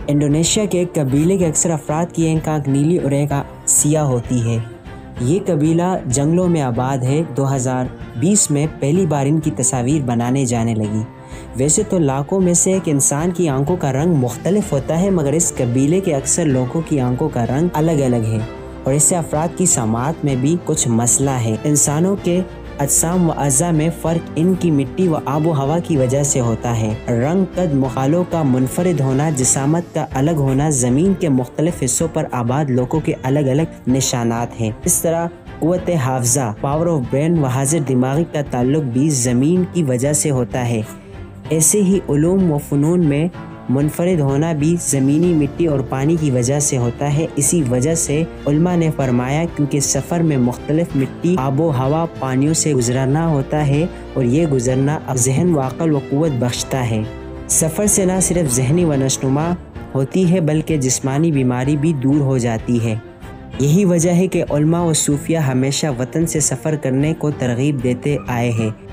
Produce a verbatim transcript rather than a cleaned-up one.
Indonesia کے ایک قبیلے کے اکثر افراد کی ایک آنکھ نیلی اور ایک آنکھ سیاہ ہوتی ہے۔ یہ قبیلہ جنگلوں میں آباد ہے۔ دو ہزار بیس میں پہلی بار ان کی تصاویر بنانے جانے لگی۔ ویسے تو لاکھوں میں سے ایک انسان کی آنکھوں کا رنگ مختلف ہوتا ہے، مگر اس قبیلے کے اکثر لوگوں کی آنکھوں کا رنگ الگ الگ ہے اور اس سے افراد کی سماعت میں بھی کچھ مسئلہ ہے۔ انسانوں کے اجسام و اعضاء میں فرق ان کی مٹی و آب و ہوا کی وجہ سے ہوتا ہے۔ رنگ، قد، مخالوں کا منفرد ہونا، جسامت کا الگ ہونا، زمین کے مختلف حصوں پر آباد لوگوں کے الگ الگ نشانات ہیں۔ اس طرح قوت حافظہ، پاور آف برین و حاضر دماغی کا تعلق بھی زمین کی وجہ سے ہوتا ہے۔ ایسے ہی علوم و فنون میں منفرد ہونا بھی زمینی مٹی اور پانی کی وجہ سے ہوتا ہے۔ اسی وجہ سے علماء نے فرمایا کیونکہ سفر میں مختلف مٹی، آب و ہوا، پانیوں سے گزرنا ہوتا ہے اور یہ گزرنا ذہن و عقل و قوت بخشتا ہے۔ سفر سے نہ صرف ذہنی و نشوونما ہوتی ہے بلکہ جسمانی بیماری بھی دور ہو جاتی ہے۔ یہی وجہ ہے کہ علماء و صوفیاء ہمیشہ وطن سے سفر کرنے کو ترغیب دیتے آئے ہیں۔